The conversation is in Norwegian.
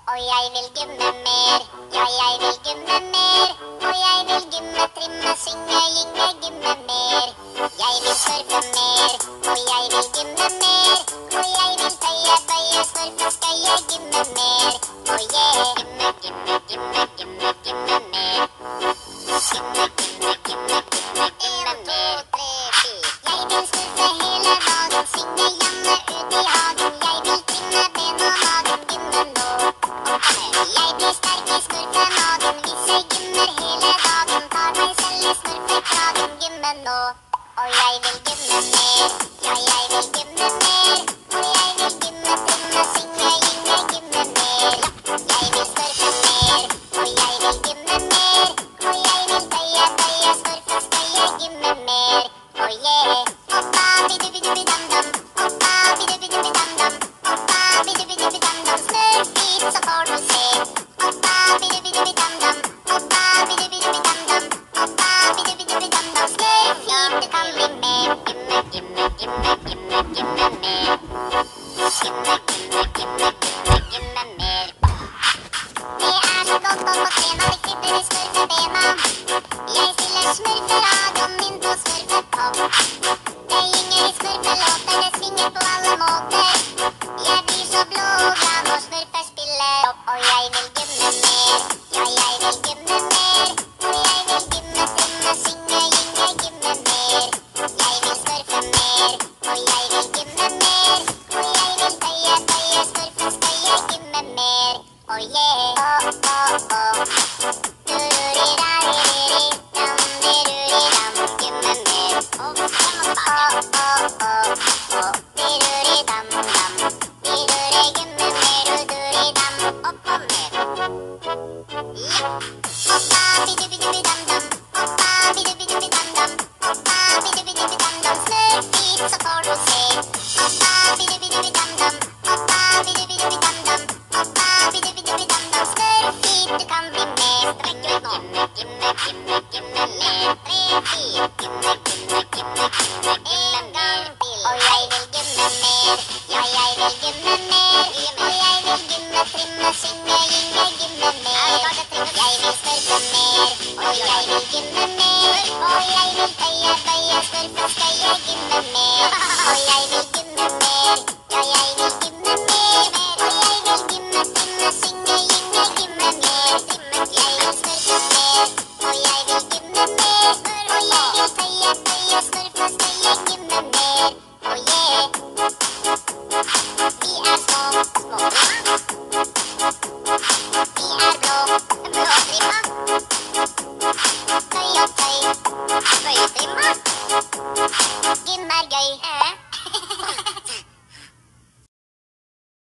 Og jeg vil gymme mer, ja, jeg vil gymme mer. Og jeg vil gymme, trimme, synge, gynge, gymme mer. Jeg vil surfe mer, og jeg vil gymme mer. Og jeg vil tøye, bøye, surfe, skøye, gymme mer. Og yeah, gymme, gymme, gymme, gymme, gymme mer. Gymme, gymme, gymme, gymme, gymme mer. 1, 2, 3, 4. Jeg vil surfe hele dagen, synge Janne ut i hagen. Jeg vil trimme ben og magen, gymme nå. Jeg blir sterk i smurfemagen hvis jeg gymmer hele dagen. Tar meg selv i smurfekragen, gymme nå. Og jeg vil gymme mer, ja, jeg vil gymme mer. Og jeg vil gymme, trimme, synge, gynge, gymme mer. Jeg vil surfe mer, og jeg vil gymme mer. Og jeg vil tøye, bøye, surfe, skøye, gymme mer. Og yeah. Oppa, bidubidubidam-dam. Oppa, bidubidubidam-dam. Oppa, bidubidubidam-dam. Smurf hit, så får du se. Oppa, bidubidubidam-dam. Oppa, bidubidubidam-dam. Oppa, bidubidubidam-dam. Smurf hit, det kan bli mer. Gymme, gymme, gymme, gymme, gymme mer. Gymme, gymme, gymme, gymme, gymme mer. Det er så godt å få trena, det kribler i smurfebena. Jeg stiller smurferadioen min på smurfepop. Det gynger i smurfelåter, det svinger på alle måter. Jeg blir så blå og glad når smurfer spiller opp. Og jeg vil gymme mer, ja, jeg vil gymme mer. Og jeg vil gymme, trimme, synge, gynge, gymme mer. Jeg vil surfe mer, og jeg vil gymme mer. Og jeg vil tøye, bøye, surfe, skøye, gymme mer. Og yeah, oh, oh, oh. Dururi-dari-riri, dam-diruri-dam, gymme mer. Og frem og tilbake. Oh, oh, oh, diruri-dam-dam. Diruri, gymme mer, uduri-dam, opp og mer. Ja. Oppa, bidubidubidam-dam. Oppa, bidubidubidam-dam. Oppa, bidubidubidam-dam. Smurf hit, så får du se. Oppa, bidubidubidam-dam. Oppa, bidubidubidam-dam. Oppa, bidubidubidam-dam. Smurf hit, du kan bli mer. Strekk ut nå. Gymme, gymme, gymme mer. 3, 4. Gymme, gymme, gymme, gymme, en gang til. Og jeg vil gymme mer, ja, jeg vil gymme mer. Og jeg vil gymme, trimme, synge, gynge, gymme mer. Jeg vil surfe mer, og jeg vil gymme mer. Og jeg vil tøye, bøye, surfe, skøye, gymme mer. Og jeg vil gymme mer, ja, jeg vil gymme mer. Og jeg vil gymme, trimme, synge, gynge, gymme mer. Jeg vil surfe mer, og jeg vil gymme mer. Og jeg vil tøye, bøye, surfe, skøye, gymme mer. Og yeah. Vi er små, små blå. Vi er blå, blå trimma. Tøy og tøy, tøytrimma. Gym er gøy.